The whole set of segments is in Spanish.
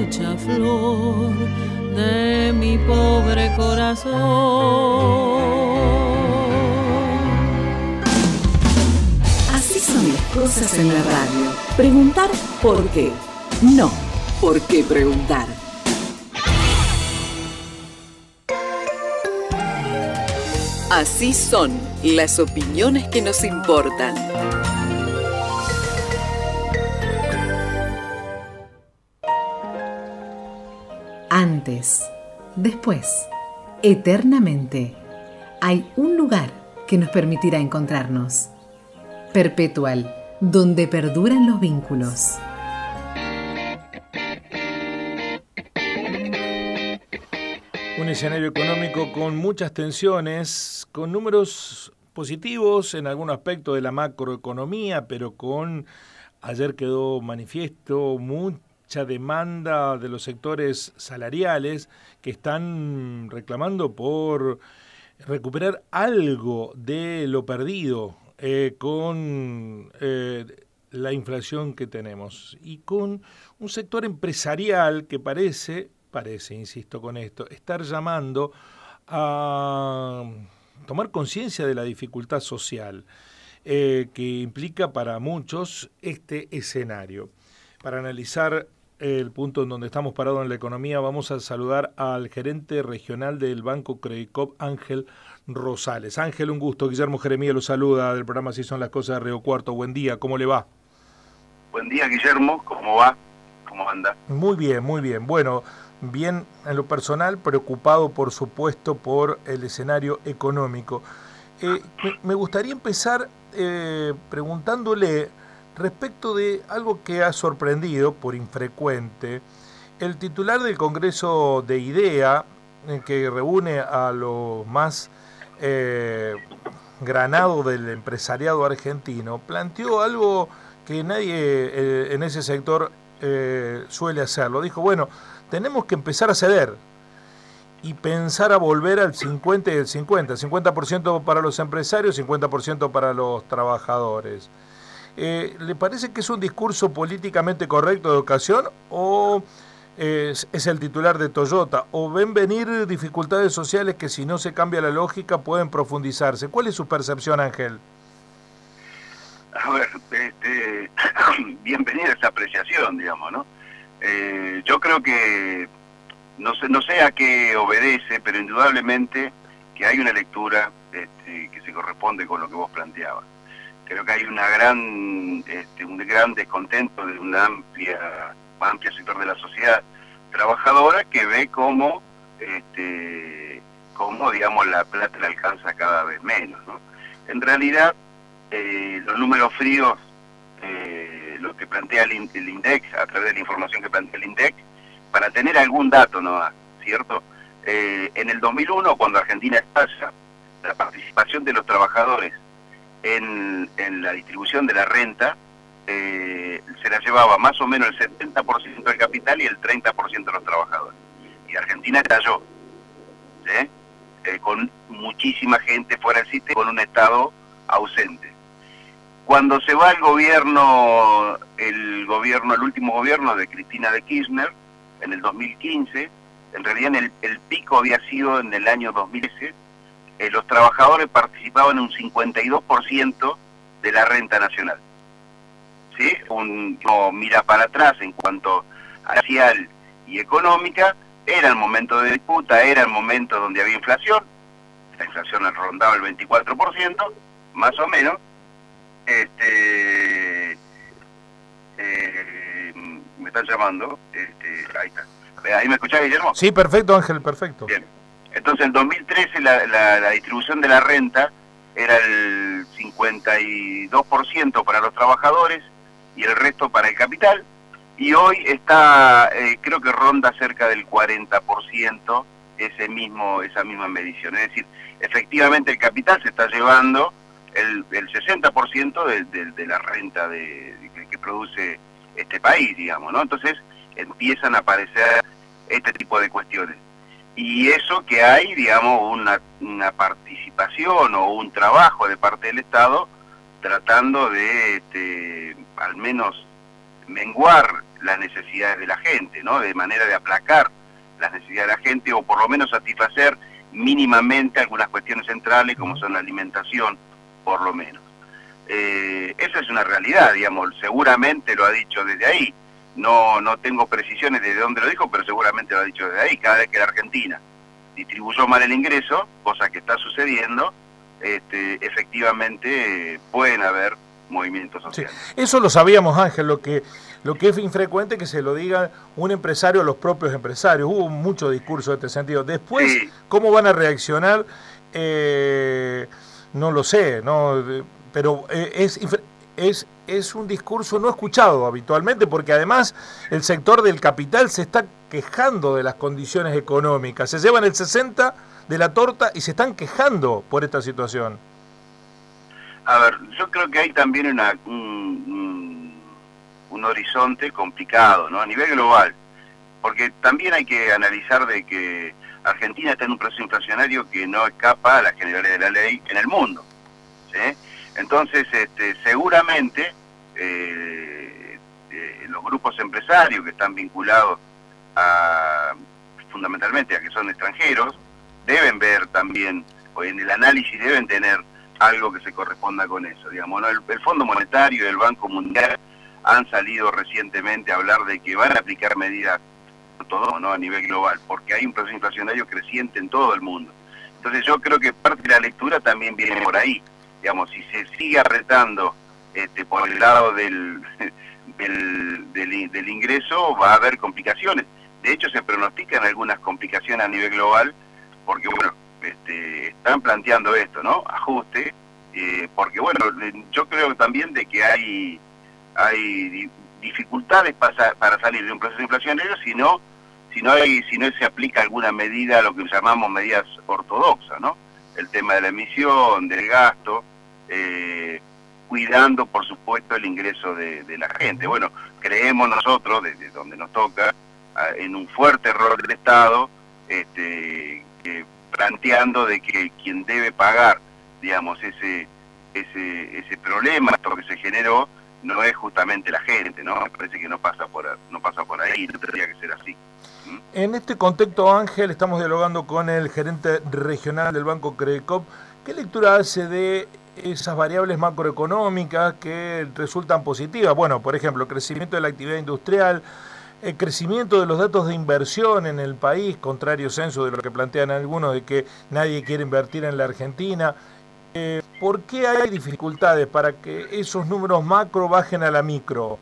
marcha flor de mi pobre corazón. Así son las cosas en la radio. Preguntar por qué. No, ¿por qué preguntar? Así son las opiniones que nos importan. Antes, después, eternamente, hay un lugar que nos permitirá encontrarnos. Perpetual, donde perduran los vínculos. Un escenario económico con muchas tensiones, con números positivos en algún aspecto de la macroeconomía, pero ayer quedó manifiesto mucha demanda de los sectores salariales que están reclamando por recuperar algo de lo perdido con la inflación que tenemos y con un sector empresarial que parece, insisto con esto, estar llamando a tomar conciencia de la dificultad social que implica para muchos este escenario. Para analizar el punto en donde estamos parados en la economía, vamos a saludar al gerente regional del Banco Credicop, Ángel Rosales. Ángel, un gusto. Guillermo Jeremías lo saluda del programa Así son las cosas de Río Cuarto. Buen día, ¿cómo le va? Buen día, Guillermo, ¿cómo va? ¿Cómo anda? Muy bien, muy bien. Bueno, bien en lo personal, preocupado por supuesto por el escenario económico. Me gustaría empezar preguntándole respecto de algo que ha sorprendido por infrecuente. El titular del Congreso de IDEA, que reúne a los más granado del empresariado argentino, planteó algo que nadie en ese sector suele hacerlo. Dijo, bueno, tenemos que empezar a ceder y pensar a volver al 50 y el 50, 50% para los empresarios, 50% para los trabajadores. ¿Le parece que es un discurso políticamente correcto de ocasión o es el titular de Toyota? ¿O ven venir dificultades sociales que si no se cambia la lógica pueden profundizarse? ¿Cuál es su percepción, Ángel? A ver, bienvenida esa apreciación, digamos, ¿no? Yo creo que no sé a qué obedece, pero indudablemente que hay una lectura que se corresponde con lo que vos planteabas. Creo que hay un gran descontento de un amplio sector de la sociedad trabajadora que ve cómo digamos, la plata le alcanza cada vez menos, ¿no? En realidad, los números fríos, lo que plantea el INDEC, a través de la información que plantea el INDEC, para tener algún dato nomás, ¿cierto? En el 2001, cuando Argentina estalla, la participación de los trabajadores en la distribución de la renta se la llevaba más o menos el 70% del capital y el 30% de los trabajadores. Y Argentina estalló, ¿sí? Con muchísima gente fuera del sistema, con un Estado ausente. Cuando se va el último gobierno de Cristina de Kirchner, en el 2015, en realidad el pico había sido en el año 2013, los trabajadores participaban en un 52% de la renta nacional. ¿Sí? Uno mira para atrás en cuanto a social y económica, era el momento de disputa, era el momento donde había inflación, la inflación rondaba el 24%, más o menos. Me están llamando, ahí está. ¿Ahí me escuchás, Guillermo? Sí, perfecto, Ángel, perfecto. Bien. Entonces, en 2013 la distribución de la renta era el 52% para los trabajadores y el resto para el capital, y hoy está, creo que ronda cerca del 40% esa misma medición. Es decir, efectivamente el capital se está llevando el 60% de la renta que produce este país, digamos, ¿no? Entonces empiezan a aparecer este tipo de cuestiones. Y eso que hay, digamos, una participación o un trabajo de parte del Estado tratando de, al menos, menguar las necesidades de la gente, ¿no? De manera de aplacar las necesidades de la gente, o por lo menos satisfacer mínimamente algunas cuestiones centrales, como son la alimentación, por lo menos. Esa es una realidad, digamos, seguramente lo ha dicho desde ahí. No tengo precisiones de dónde lo dijo, pero seguramente lo ha dicho desde ahí. Cada vez que la Argentina distribuyó mal el ingreso, cosa que está sucediendo, efectivamente pueden haber movimientos sociales. Sí, eso lo sabíamos, Ángel. Lo que es infrecuente que se lo diga un empresario a los propios empresarios. Hubo mucho discurso en este sentido. Después, sí, ¿cómo van a reaccionar? No lo sé, ¿no? Pero es un discurso no escuchado habitualmente, porque además el sector del capital se está quejando de las condiciones económicas. Se llevan el 60 de la torta y se están quejando por esta situación. A ver, yo creo que hay también un horizonte complicado, ¿no? A nivel global, porque también hay que analizar de que Argentina está en un proceso inflacionario que no escapa a las generales de la ley en el mundo, ¿sí? Entonces, seguramente los grupos empresarios que están vinculados fundamentalmente a que son extranjeros, deben ver también, o en el análisis deben tener algo que se corresponda con eso, digamos, ¿no? El Fondo Monetario y el Banco Mundial han salido recientemente a hablar de que van a aplicar medidas todo, ¿no? A nivel global, porque hay un proceso inflacionario creciente en todo el mundo. Entonces yo creo que parte de la lectura también viene por ahí, digamos, si se sigue apretando por el lado del ingreso, va a haber complicaciones. De hecho se pronostican algunas complicaciones a nivel global, porque bueno, están planteando esto, ¿no? Ajuste, porque bueno, yo creo también de que hay dificultades para salir de un proceso inflacionario si no se aplica alguna medida, lo que llamamos medidas ortodoxas, ¿no? El tema de la emisión, del gasto, cuidando por supuesto el ingreso de la gente. Bueno, creemos nosotros, desde donde nos toca, en un fuerte rol del Estado, planteando de que quien debe pagar, digamos, ese problema, esto que se generó, no es justamente la gente, ¿no? Me parece que no pasa por ahí, no tendría que ser así. En este contexto, Ángel, estamos dialogando con el gerente regional del Banco Credicop. ¿Qué lectura hace de esas variables macroeconómicas que resultan positivas? Bueno, por ejemplo, el crecimiento de la actividad industrial, el crecimiento de los datos de inversión en el país, contrario censo de lo que plantean algunos de que nadie quiere invertir en la Argentina. ¿Por qué hay dificultades para que esos números macro bajen a la micro?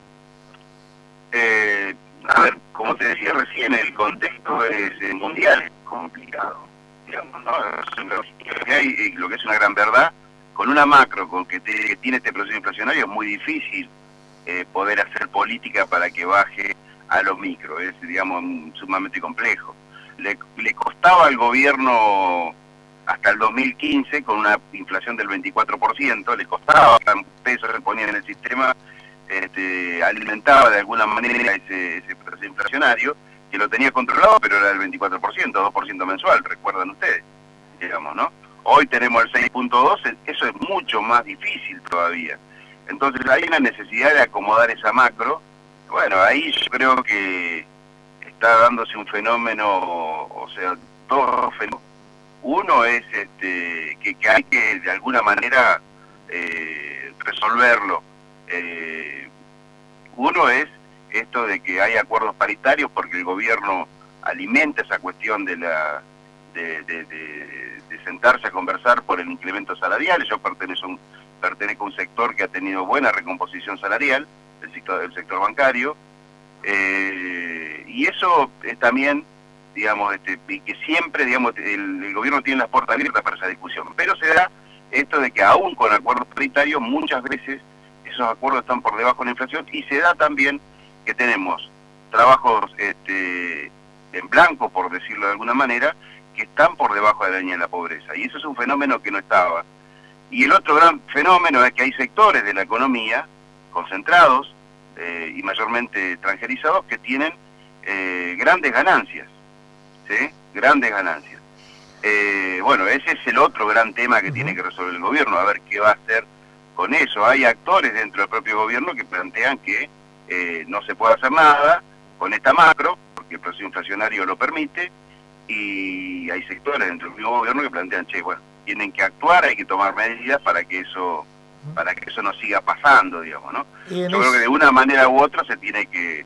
A ver, como te decía recién, el contexto es mundial, es complicado, digamos, ¿no? Lo que es una gran verdad, con una macro con que tiene este proceso inflacionario es muy difícil poder hacer política para que baje a lo micro, es, digamos, sumamente complejo. Le costaba al gobierno hasta el 2015, con una inflación del 24%, le costaba pesos que ponían en el sistema, alimentaba de alguna manera ese proceso inflacionario, que lo tenía controlado, pero era del 24%, 2% mensual, recuerdan ustedes, digamos, ¿no? Hoy tenemos el 6.2, eso es mucho más difícil todavía. Entonces hay una necesidad de acomodar esa macro. Bueno, ahí yo creo que está dándose un fenómeno, o sea, dos fenómenos. Uno es que hay que de alguna manera resolverlo. Uno es esto de que hay acuerdos paritarios porque el gobierno alimenta esa cuestión de sentarse a conversar por el incremento salarial. Yo pertenezco a un sector que ha tenido buena recomposición salarial, el sector bancario, y eso es también, digamos, y que siempre, digamos, el gobierno tiene las puertas abiertas para esa discusión, pero se da esto de que aún con acuerdos paritarios muchas veces esos acuerdos están por debajo de la inflación, y se da también que tenemos trabajos en blanco, por decirlo de alguna manera, que están por debajo de la línea de la pobreza, y eso es un fenómeno que no estaba. Y el otro gran fenómeno es que hay sectores de la economía concentrados y mayormente extranjerizados que tienen grandes ganancias, ¿sí? Grandes ganancias. Bueno, ese es el otro gran tema que tiene que resolver el gobierno, a ver qué va a hacer con eso. Hay actores dentro del propio gobierno que plantean que no se puede hacer nada con esta macro, porque el proceso inflacionario lo permite, y hay sectores dentro del mismo gobierno que plantean, che, bueno, tienen que actuar, hay que tomar medidas para que eso no siga pasando, digamos, ¿no? Yo creo que de una manera u otra se tiene que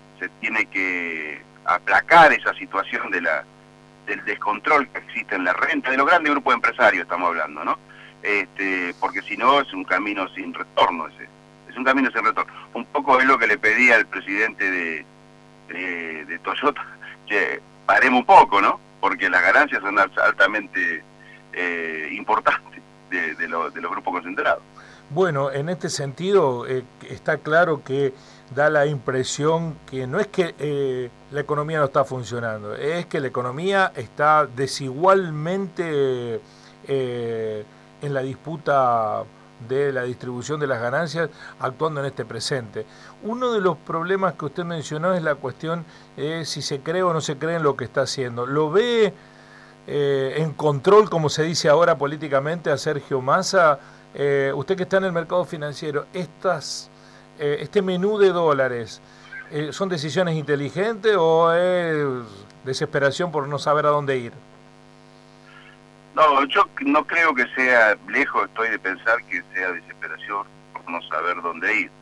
aplacar esa situación del descontrol que existe en la renta, de los grandes grupos empresarios estamos hablando, ¿no? Porque si no es un camino sin retorno es un camino sin retorno. Un poco es lo que le pedí al presidente de Toyota, que paremos un poco, ¿no? Porque las ganancias son altamente importantes de los grupos concentrados. Bueno, en este sentido está claro que da la impresión que no es que la economía no está funcionando, es que la economía está desigualmente en la disputa de la distribución de las ganancias, actuando en este presente. Uno de los problemas que usted mencionó es la cuestión si se cree o no se cree en lo que está haciendo. ¿Lo ve en control, como se dice ahora políticamente, a Sergio Massa? Usted que está en el mercado financiero, este menú de dólares, ¿son decisiones inteligentes o es desesperación por no saber a dónde ir? No, yo no creo que sea, lejos estoy de pensar que sea desesperación por no saber dónde ir.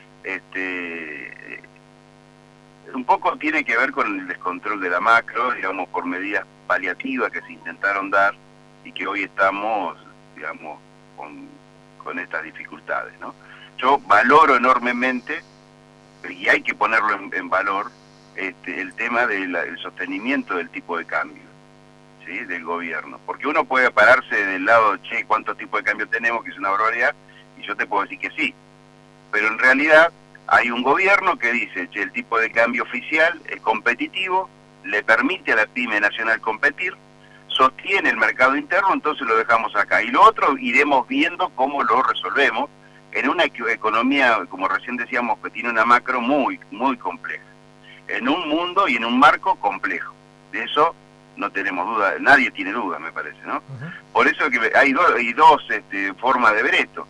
Un poco tiene que ver con el descontrol de la macro, digamos, por medidas paliativas que se intentaron dar y que hoy estamos, digamos, con estas dificultades, ¿no? Yo valoro enormemente, y hay que ponerlo en valor, el tema del sostenimiento del tipo de cambio, ¿sí?, del gobierno. Porque uno puede pararse del lado, che, ¿cuántos tipos de cambio tenemos? Que es una barbaridad, y yo te puedo decir que sí. Pero en realidad hay un gobierno que dice, che, el tipo de cambio oficial es competitivo, le permite a la pyme nacional competir, sostiene el mercado interno, entonces lo dejamos acá. Y lo otro iremos viendo cómo lo resolvemos en una economía, como recién decíamos, que tiene una macro muy, muy compleja, en un mundo y en un marco complejo. De eso no tenemos duda, nadie tiene duda, me parece, ¿no? Por eso que hay dos formas de ver esto.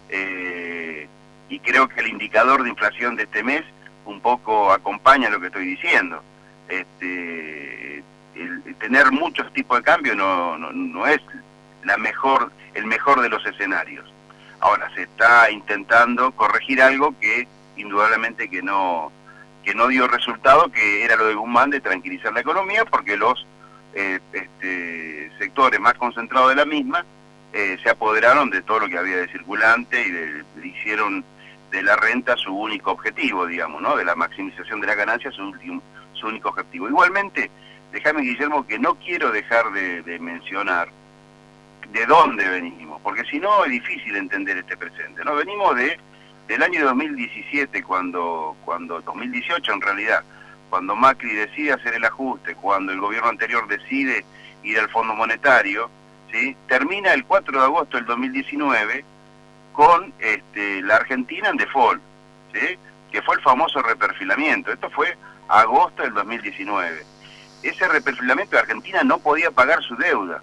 Y creo que el indicador de inflación de este mes un poco acompaña lo que estoy diciendo. Tener muchos tipos de cambio no es el mejor de los escenarios. Ahora se está intentando corregir algo que indudablemente que no dio resultado, que era lo de Guzmán, de tranquilizar la economía, porque los sectores más concentrados de la misma se apoderaron de todo lo que había de circulante y hicieron de la renta su único objetivo, digamos, ¿no? De la maximización de la ganancia su único objetivo. Igualmente, déjame, Guillermo, que no quiero dejar de mencionar de dónde venimos, porque si no es difícil entender este presente, ¿no? Venimos del año 2017, cuando 2018 en realidad, cuando Macri decide hacer el ajuste, cuando el gobierno anterior decide ir al Fondo Monetario, ¿sí? Termina el 4 de agosto del 2019 con la Argentina en default, ¿sí?, que fue el famoso reperfilamiento. Esto fue agosto del 2019. Ese reperfilamiento de Argentina no podía pagar su deuda,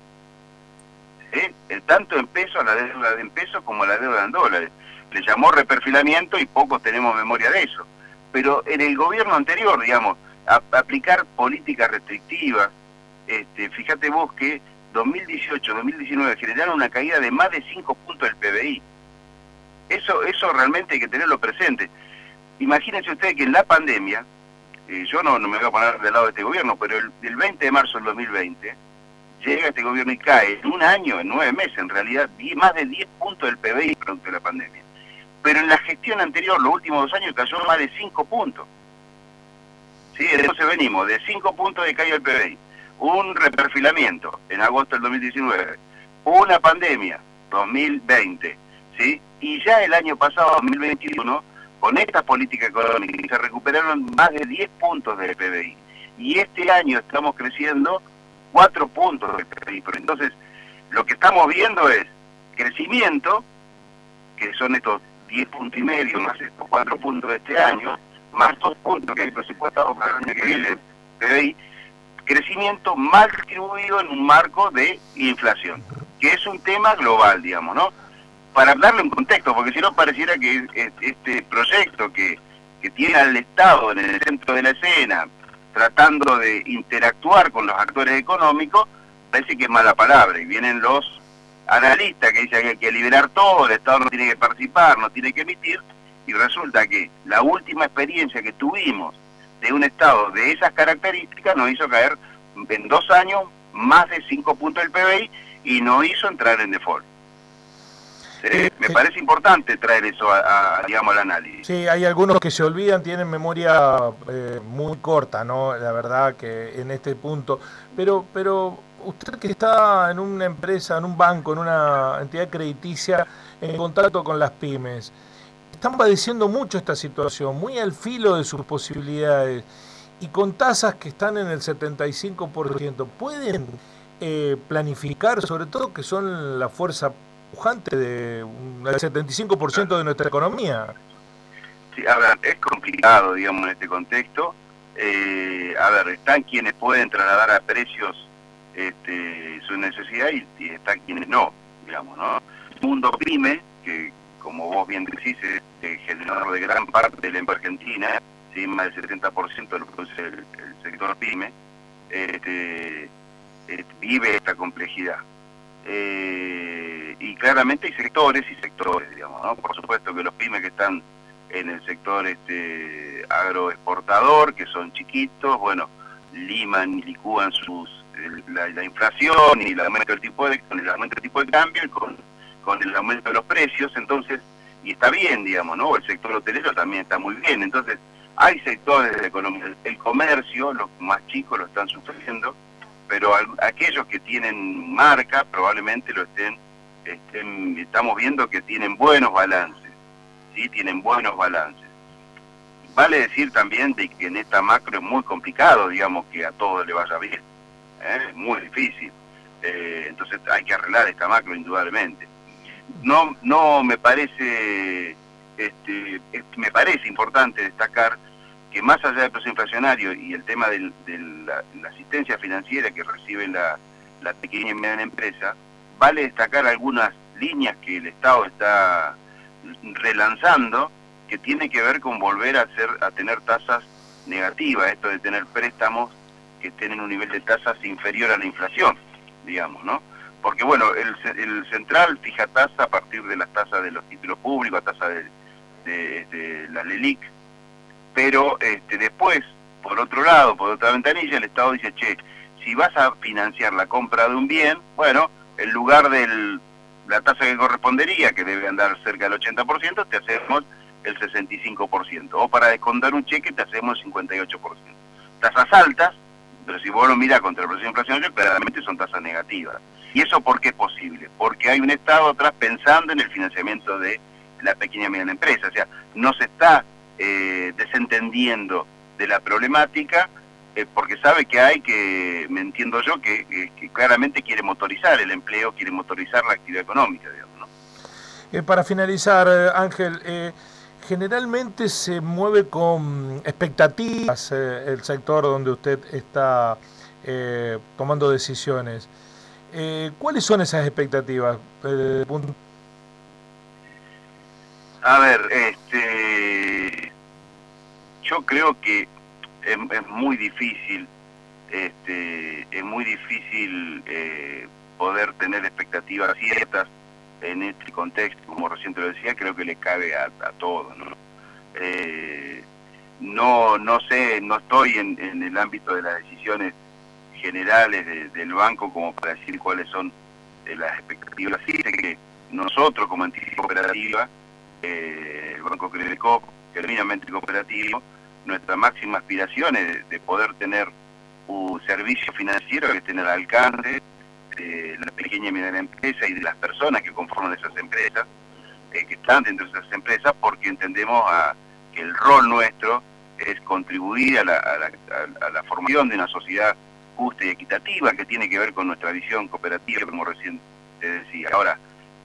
tanto en pesos, la deuda en pesos, como la deuda en dólares. Le llamó reperfilamiento y pocos tenemos memoria de eso. Pero en el gobierno anterior, digamos, aplicar políticas restrictivas, fíjate vos que 2018-2019 generaron una caída de más de 5 puntos del PBI. Eso realmente hay que tenerlo presente. Imagínense ustedes que en la pandemia, yo no me voy a poner del lado de este gobierno, pero el 20 de marzo del 2020, llega este gobierno y cae en un año, en 9 meses en realidad, más de 10 puntos del PBI producto de la pandemia. Pero en la gestión anterior, los últimos 2 años, cayó más de 5 puntos. ¿Sí? Entonces venimos de 5 puntos de caída del PBI, un reperfilamiento en agosto del 2019, una pandemia, 2020, ¿sí? Y ya el año pasado, 2021, con esta política económica, se recuperaron más de 10 puntos del PBI. Y este año estamos creciendo 4 puntos del PBI. Pero entonces, lo que estamos viendo es crecimiento, que son estos 10 puntos y medio, más estos 4 puntos de este año, más 2 puntos que hay presupuestados para el año que viene, PBI, crecimiento mal distribuido en un marco de inflación, que es un tema global, digamos, ¿no? Para darle un contexto, porque si no pareciera que este proyecto que que tiene al Estado en el centro de la escena, tratando de interactuar con los actores económicos, parece que es mala palabra. Y vienen los analistas que dicen que hay que liberar todo, el Estado no tiene que participar, no tiene que emitir, y resulta que la última experiencia que tuvimos de un Estado de esas características nos hizo caer en 2 años más de 5 puntos del PBI y nos hizo entrar en default. Me parece importante traer eso digamos, al análisis. Sí, hay algunos que se olvidan, tienen memoria muy corta, ¿no? La verdad que en este punto. Pero usted que está en una empresa, en un banco, en una entidad crediticia, en contacto con las pymes, están padeciendo mucho esta situación, muy al filo de sus posibilidades, y con tasas que están en el 75%. ¿Pueden planificar, sobre todo que son la fuerza pujante del 75% de nuestra economía? Sí, a ver, es complicado, digamos, en este contexto. A ver, están quienes pueden trasladar a precios su necesidad y están quienes no, digamos, ¿no? El mundo pyme, que como vos bien decís, es generador de gran parte de la empresa argentina, ¿sí? Más del 70% de lo que produce el sector pyme, vive esta complejidad. Y claramente hay sectores y sectores, digamos, ¿no? Por supuesto que los pymes que están en el sector agroexportador, que son chiquitos, bueno, liman y licúan la inflación y el aumento del tipo de cambio con el aumento de los precios, entonces, y está bien, digamos, ¿no? El sector hotelero también está muy bien, entonces hay sectores de la economía, el comercio, los más chicos lo están sufriendo, pero aquellos que tienen marca probablemente lo estamos viendo que tienen buenos balances, ¿sí? Tienen buenos balances. Vale decir también de que en esta macro es muy complicado, digamos, que a todos le vaya bien, es muy difícil, entonces hay que arreglar esta macro indudablemente. No me parece, me parece importante destacar que más allá del proceso inflacionario y el tema de la asistencia financiera que recibe la pequeña y mediana empresa, vale destacar algunas líneas que el Estado está relanzando, que tiene que ver con volver a tener tasas negativas, esto de tener préstamos que estén en un nivel de tasas inferior a la inflación, digamos, ¿no? Porque bueno, el central fija tasa a partir de las tasas de los títulos públicos, a tasa de la LELIQ, pero después, por otro lado, por otra ventanilla, el Estado dice, che, si vas a financiar la compra de un bien, bueno, en lugar de la tasa que correspondería, que debe andar cerca del 80%, te hacemos el 65%. O para descontar un cheque te hacemos el 58%. Tasas altas, pero si vos lo mirás contra el proceso inflacionario, claramente son tasas negativas. ¿Y eso por qué es posible? Porque hay un Estado atrás pensando en el financiamiento de la pequeña y mediana empresa. O sea, no se está desentendiendo de la problemática porque sabe que hay que, me entiendo yo, que claramente quiere motorizar el empleo, quiere motorizar la actividad económica, digamos, ¿no? Para finalizar, Ángel, generalmente se mueve con expectativas el sector donde usted está tomando decisiones. ¿Cuáles son esas expectativas? A ver, yo creo que es muy difícil, poder tener expectativas ciertas en este contexto, como recién te lo decía, creo que le cabe a todos, ¿no? No sé, no estoy en el ámbito de las decisiones generales del banco como para decir cuáles son las expectativas. Sí sé que nosotros como entidad cooperativa, el Banco Credicop, genuinamente cooperativo, nuestra máxima aspiración es de poder tener un servicio financiero que esté al alcance de la pequeña y mediana empresa y de las personas que conforman esas empresas, que están dentro de esas empresas, porque entendemos que el rol nuestro es contribuir a la formación de una sociedad justa y equitativa, que tiene que ver con nuestra visión cooperativa, como recién te decía. Ahora,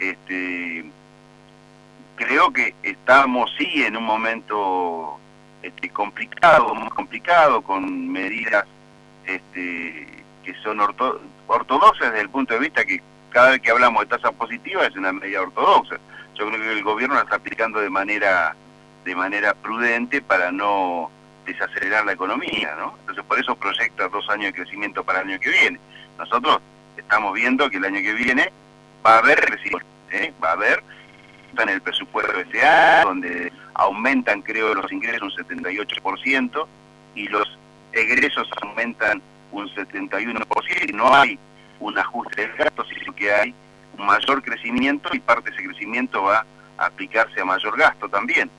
creo que estamos sí en un momento muy complicado, con medidas que son ortodoxas desde el punto de vista que cada vez que hablamos de tasa positiva es una medida ortodoxa. Yo creo que el gobierno la está aplicando de manera de manera prudente para no desacelerar la economía, ¿no? Entonces por eso proyecta 2 años de crecimiento para el año que viene. Nosotros estamos viendo que el año que viene va a haber crecimiento, va a haber, en el presupuesto de este año, donde aumentan, creo, los ingresos un 78% y los egresos aumentan un 71%, y no hay un ajuste del gasto, sino que hay un mayor crecimiento y parte de ese crecimiento va a aplicarse a mayor gasto también.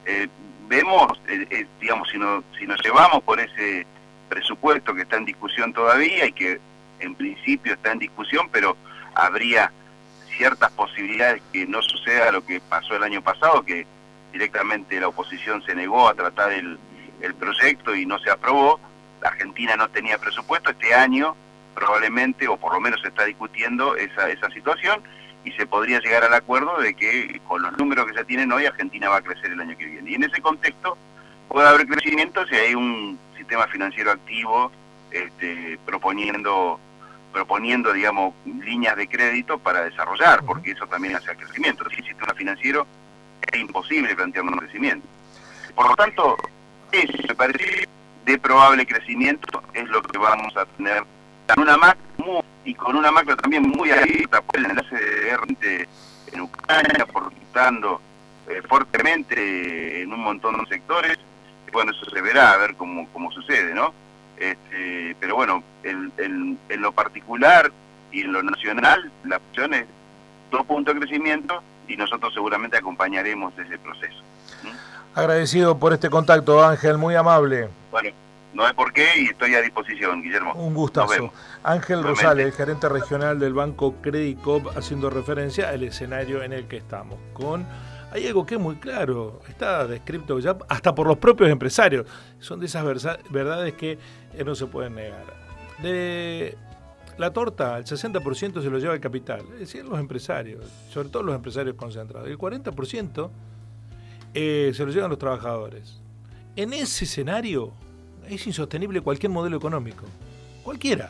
Vemos, digamos, si nos llevamos por ese presupuesto que está en discusión todavía y que en principio está en discusión, pero habría ciertas posibilidades que no suceda lo que pasó el año pasado, que directamente la oposición se negó a tratar el proyecto y no se aprobó. La Argentina no tenía presupuesto. Este año probablemente, o por lo menos se está discutiendo esa situación, y se podría llegar al acuerdo de que con los números que se tienen hoy Argentina va a crecer el año que viene. Y en ese contexto puede haber crecimiento si hay un sistema financiero activo proponiendo, digamos, líneas de crédito para desarrollar, porque eso también hace al crecimiento. Sin sistema financiero es imposible plantear un crecimiento. Por lo tanto, eso me parece de probable crecimiento es lo que vamos a tener con una macro y con una macro también muy abierta por el enlace de guerra en Ucrania, portando fuertemente en un montón de sectores. Bueno, eso se verá a ver cómo sucede, ¿no? Pero bueno, en lo particular y en lo nacional, la opción es 2 puntos de crecimiento y nosotros seguramente acompañaremos ese proceso. Agradecido por este contacto, Ángel, muy amable. Bueno, no hay por qué y estoy a disposición, Guillermo. Un gustazo. Ángel Rosales, gerente regional del Banco Credit Coop, haciendo referencia al escenario en el que estamos. Hay algo que es muy claro, está descrito ya hasta por los propios empresarios. Son de esas verdades que no se pueden negar. De la torta, el 60% se lo lleva el capital, es decir, los empresarios, sobre todo los empresarios concentrados. El 40% se lo llevan los trabajadores. En ese escenario es insostenible cualquier modelo económico, cualquiera.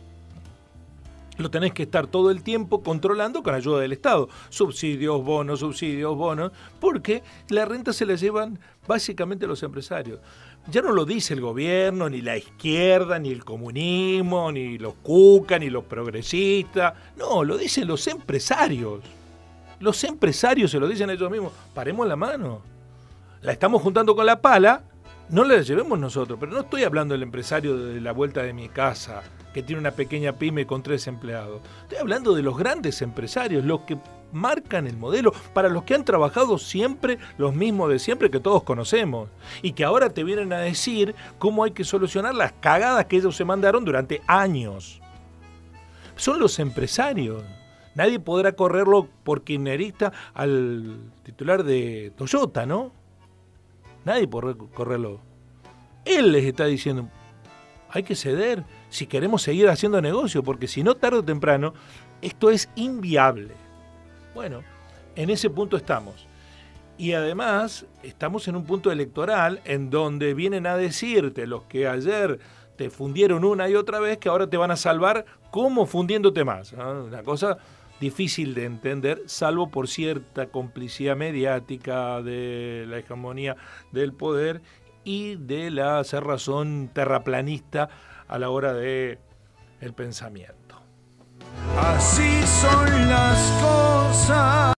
Lo tenés que estar todo el tiempo controlando con ayuda del Estado. Subsidios, bonos, porque la renta se la llevan básicamente los empresarios. Ya no lo dice el gobierno, ni la izquierda, ni el comunismo, ni los cucas, ni los progresistas. No, lo dicen los empresarios. Los empresarios se lo dicen ellos mismos. Paremos la mano. La estamos juntando con la pala, no la llevemos nosotros. Pero no estoy hablando del empresario de la vuelta de mi casa, que tiene una pequeña pyme con 3 empleados. Estoy hablando de los grandes empresarios, los que marcan el modelo, para los que han trabajado siempre los mismos de siempre que todos conocemos, y que ahora te vienen a decir cómo hay que solucionar las cagadas que ellos se mandaron durante años. Son los empresarios. Nadie podrá correrlo por kirchnerista al titular de Toyota, ¿no? Nadie podrá correrlo. Él les está diciendo, hay que ceder si queremos seguir haciendo negocio, porque si no, tarde o temprano, esto es inviable. Bueno, en ese punto estamos. Y además, estamos en un punto electoral en donde vienen a decirte los que ayer te fundieron una y otra vez que ahora te van a salvar como fundiéndote más, ¿no? Una cosa difícil de entender, salvo por cierta complicidad mediática de la hegemonía del poder y de la cerrazón terraplanista a la hora de el pensamiento. Así son las cosas.